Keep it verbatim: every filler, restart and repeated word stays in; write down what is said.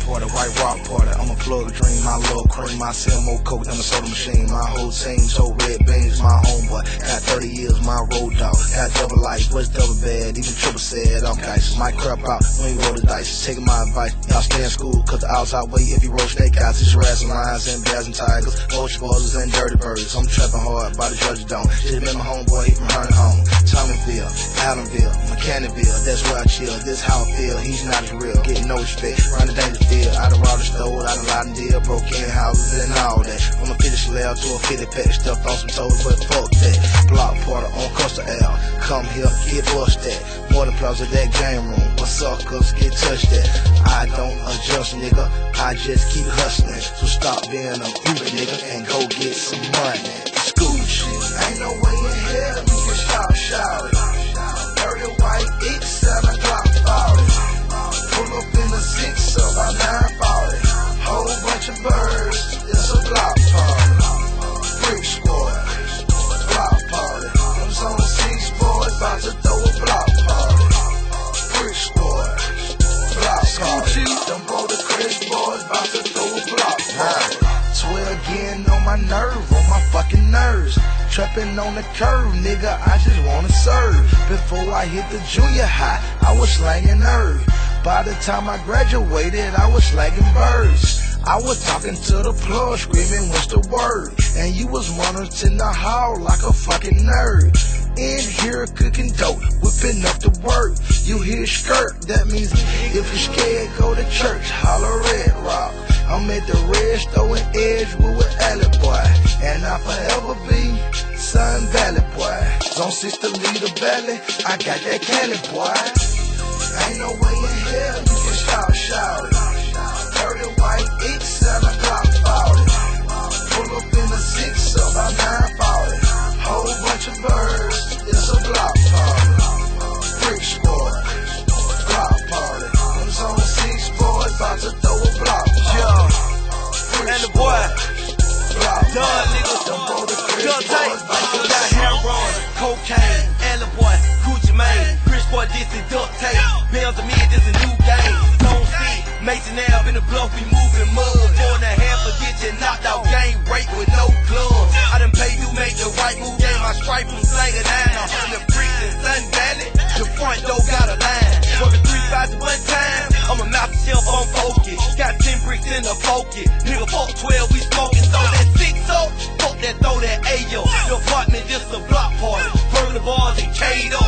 party, white rock party. I'm a plug dream, my love cream. I sell more coke than a soda machine. My whole team so red beans, my homeboy. Got thirty years, my road dog. Got double life, what's double bad? Even triple said I'm guys. Might crap out when you roll the dice. Taking my advice, y'all stay in school, cause the outside way if you roll steakhouse. It's harassing lions and bears and tigers, ocean spoilers and dirty birds. I'm trapping hard by the Georgia Dome. Just been my homeboy, he from Herndon home. Tommyville, Allenville, Mechanicsville, that's where I chill. This how I feel, he's not as real. Getting no respect, round the danger field. Out of Raleigh stole, out of Loudon deal, broke in houses and all that. From a fifty Chanel to a fifty pack, stuffed on some toes, but fuck that. Block party on Costa L, come here, get bust that. More than plaza, that game room, but suckers get touched that. I don't adjust, nigga, I just keep hustling. So stop being a Uber nigga and go get some money. Scooch, ain't no way in hell you can stop shouting. Dirty white, each seven o'clock forty. Pull up in the six of our nine forty. Whole bunch of birds, it's a block party. Freak squad, block party. Them on six boys, about to throw a block party. Freak squad, block party. Them both the Chris boys, about to throw a block party. twelve getting on my nerve, on my fucking nerves. Trapping on the curve, nigga, I just wanna serve. Before I hit the junior high, I was slanging nerve. By the time I graduated, I was slanging birds. I was talking to the plug, screaming, what's the word? And you was running in the hall like a fucking nerd. In here cooking dope, whipping up the work. You hear skirt, that means if you're scared, go to church. Holler Red Rock. I'm at the red store in Edgewood with Alley Boy, and I'll forever be Sun Valley Boy. Zone six to lead the valley, I got that Cali boy. Ain't no way in hell you can stop shouting. Dirty white, each seven o'clock forty. Pull up in the six of our nine forty. Whole bunch of birds, it's a block party. Freak squad, block party. Them on six boys, about to throw a block party. And the boy, done niggas, gun tape, got heroin, cocaine, and the boy, Gucci Mane, Chris boy, this is duct tape, Bells of me, this is new game, Stone City, Mason Ave in the bluff, we moving mud, four and a half will get you knocked out, game break with no gloves. I done paid you, make the right move, gave my stripe from Slanger nine, a hundred bricks in Sun Valley, the front door got a line, working three fives at one time, I'm a mouth shelf on focus, got ten bricks in the focus, nigga fuck twelve, we smoking, throw that six up, fuck that, throw that A O, the apartment just a block party, burn the bars and K-Dog.